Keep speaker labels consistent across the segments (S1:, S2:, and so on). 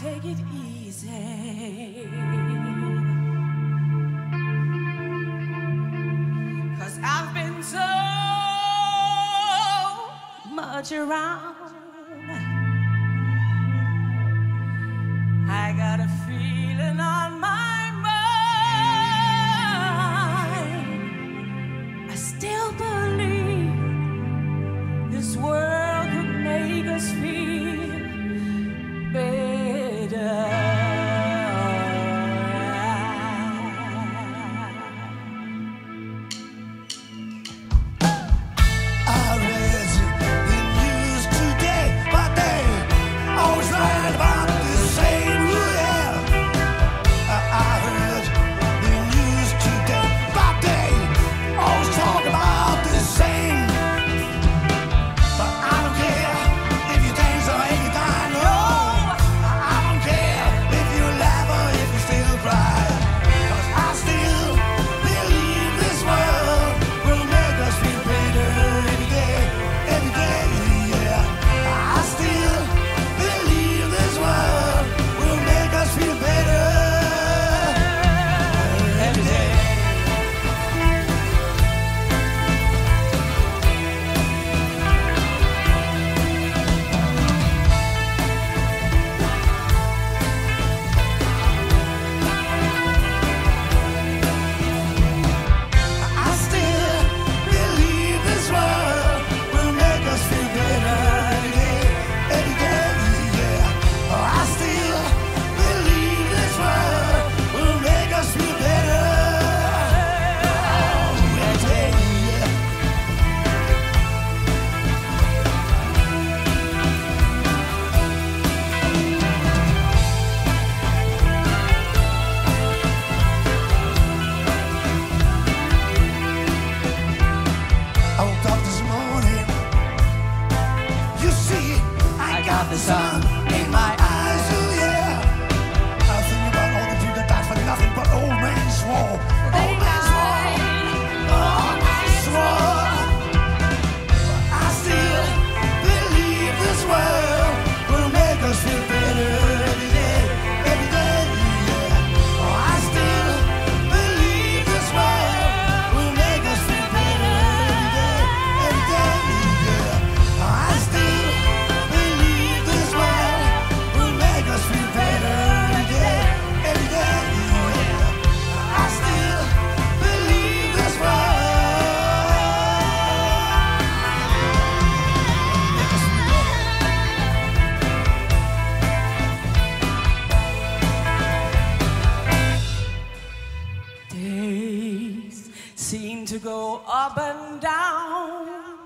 S1: take it easy. 'Cause I've been so much around. I got a feeling on my mind. I still believe this world could make us feel better.
S2: I read the news today, but they always write about the same. Yeah. I heard the news today, but they always talk about the same. But I don't care if you dance or if you die. No, I don't care if you laugh or if you still cry. 'Cause I still believe this world will make us feel better every day, yeah. I still believe this world will make us feel better every day. I still believe this world will make us feel better every day, yeah. I still believe this world will make us feel better every day, yeah. I woke up this morning. You see, I got the sun in my eyes, oh yeah. I think about all the people that died for nothing but old man swore. Old man swore. Old man swore. I still believe this world will make us feel better every day, yeah. I still believe this world will make us feel better every day, yeah. I still believe this world will make us feel better every day, yeah. I still believe this world.
S1: Days seem to go up and down,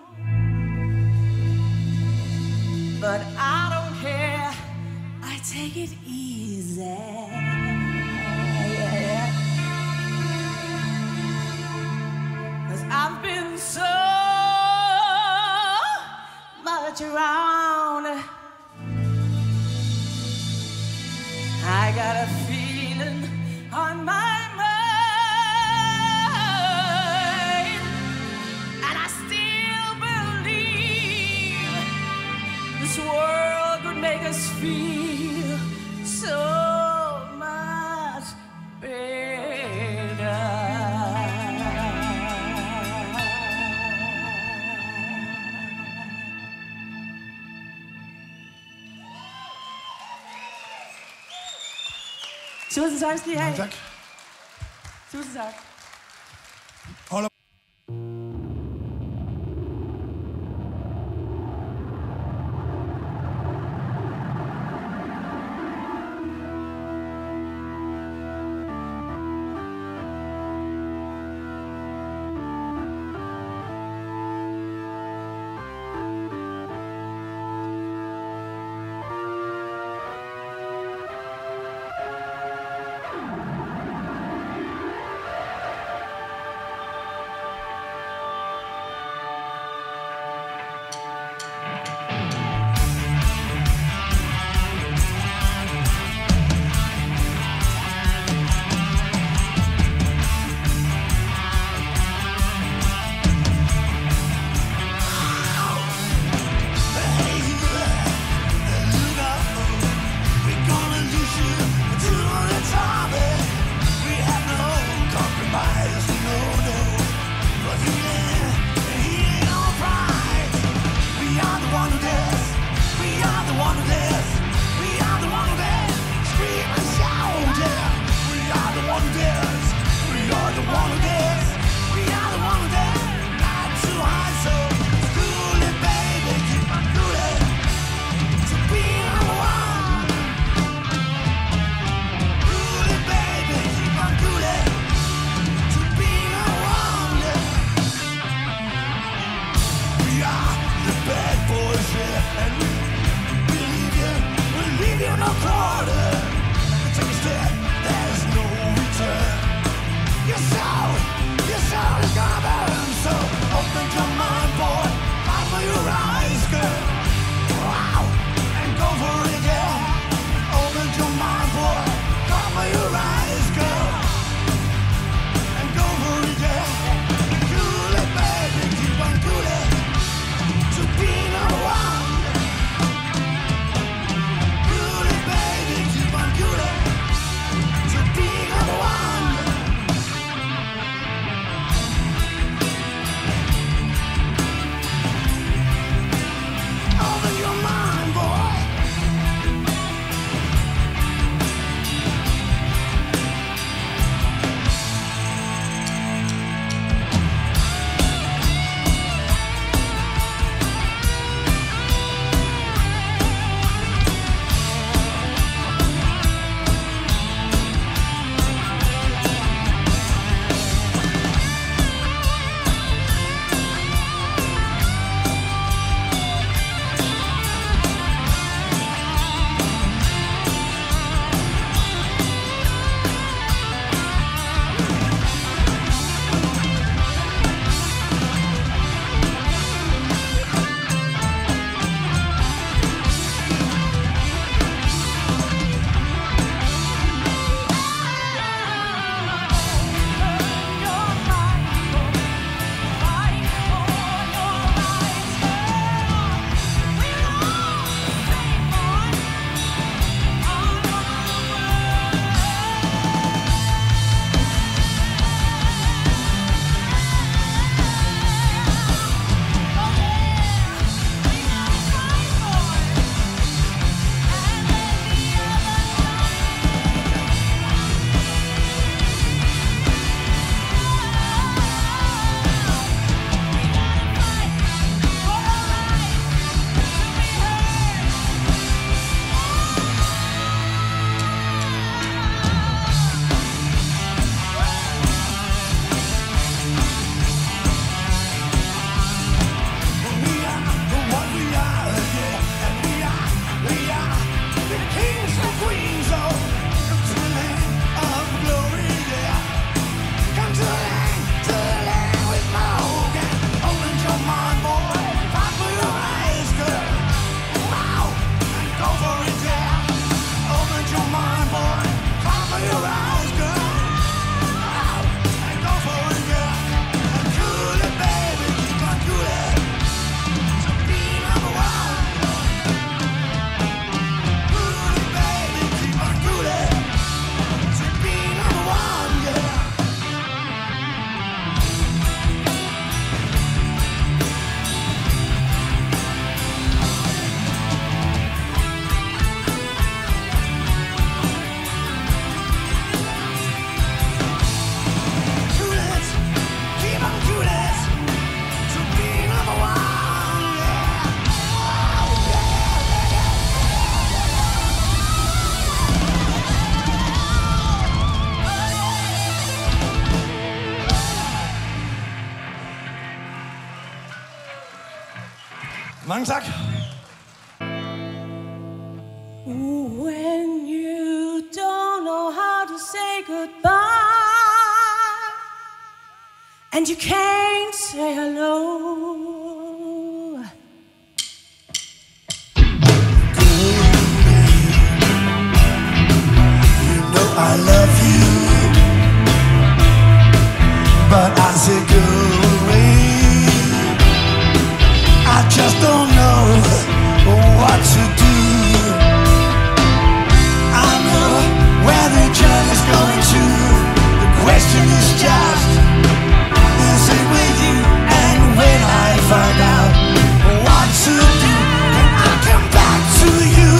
S1: but I don't care. I take it easy. Yeah. 'Cause I've been so much around. I got a feeling on my mind, and I still believe this world could make us feel so much better. Tusind tak skal I have.
S2: Tak.
S1: Tusind tak.
S2: Hold op. Mange tak.
S1: When you don't know how to say goodbye and you can't say hello,
S2: I love you, but I say go away. I just don't know what to do. I know where the journey's going to. The question is just, is it with you? And when I find out what to do, then I come back to you.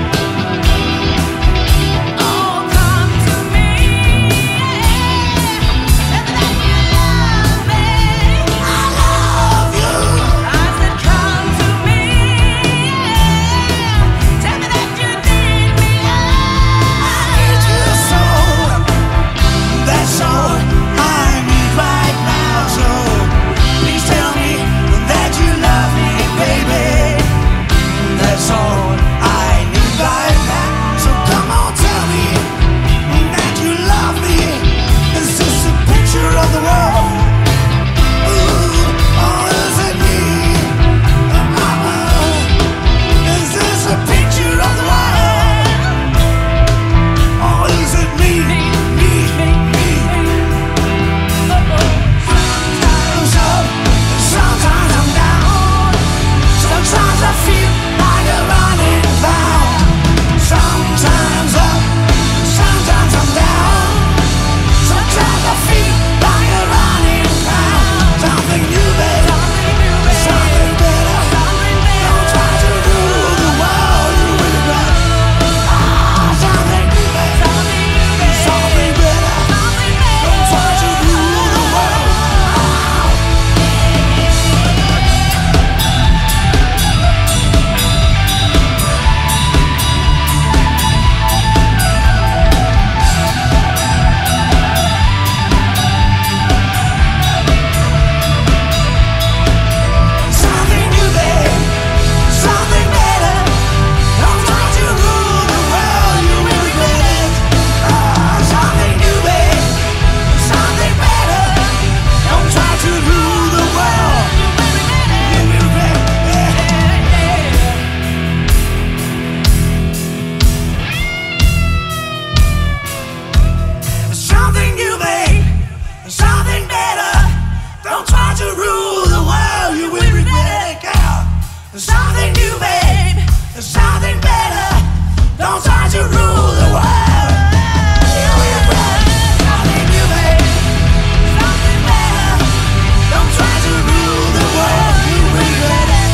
S2: Something new, babe. Something better. Don't try to rule the world. You will regret. Something new, babe. Something better. Don't try to rule the world. You will regret it.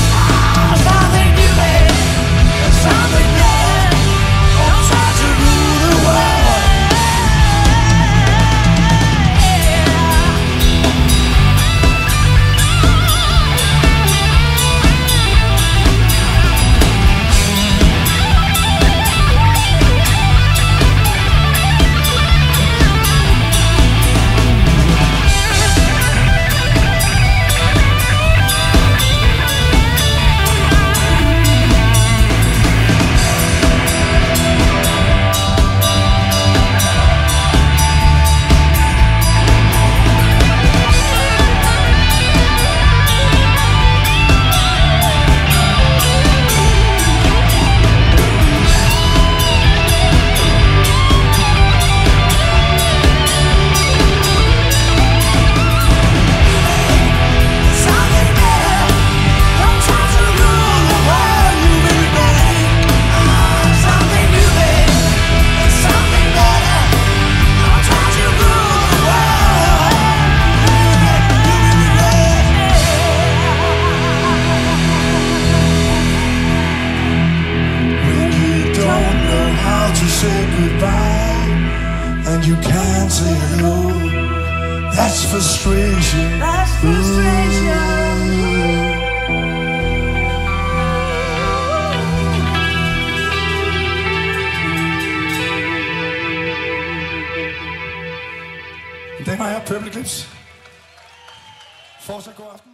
S2: Something new, babe. Something better. Don't try to rule the world. You can't say hello. That's frustration.
S1: That's frustration.
S2: Damer og herrer, Purple Eclipse. Fortsat god aften.